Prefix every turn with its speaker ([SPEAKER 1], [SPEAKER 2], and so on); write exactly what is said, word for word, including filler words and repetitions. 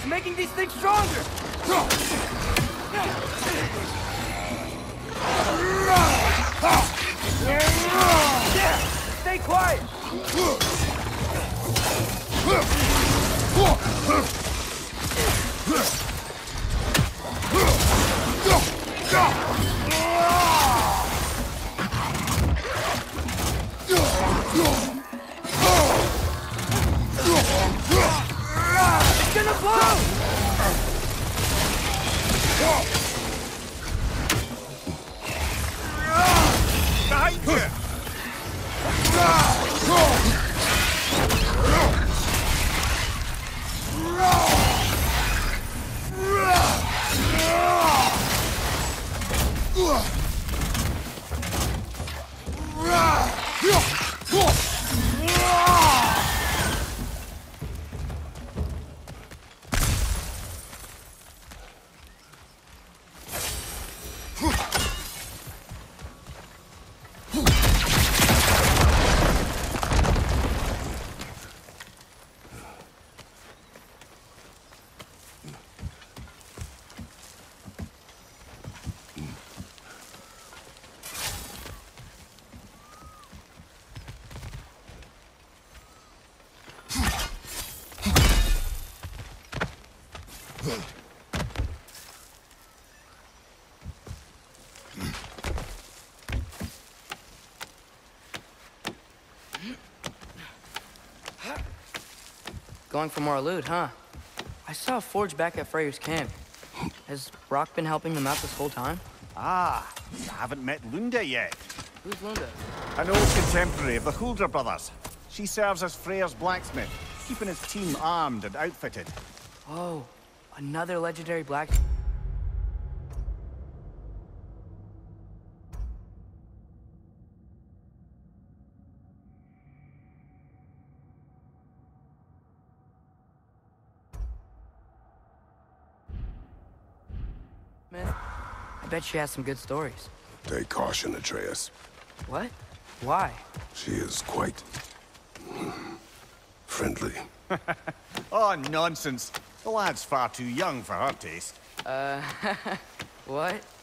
[SPEAKER 1] making these things stronger! Yeah! Stay quiet! It's gonna blow!
[SPEAKER 2] Behind you!
[SPEAKER 1] Going for more loot, huh? I saw a forge back at Freyr's camp. Has Brock been helping them out this whole time?
[SPEAKER 2] Ah, you haven't met Lunda yet.
[SPEAKER 1] Who's Lunda?
[SPEAKER 2] An old contemporary of the Hulder brothers. She serves as Freyr's blacksmith, keeping his team armed and outfitted.
[SPEAKER 1] Oh, another legendary black... Myth. I bet she has some good stories.
[SPEAKER 3] Take caution, Atreus.
[SPEAKER 1] What? Why?
[SPEAKER 3] She is quite... friendly.
[SPEAKER 2] Oh, nonsense. The lad's far too young for her taste.
[SPEAKER 1] Uh, what?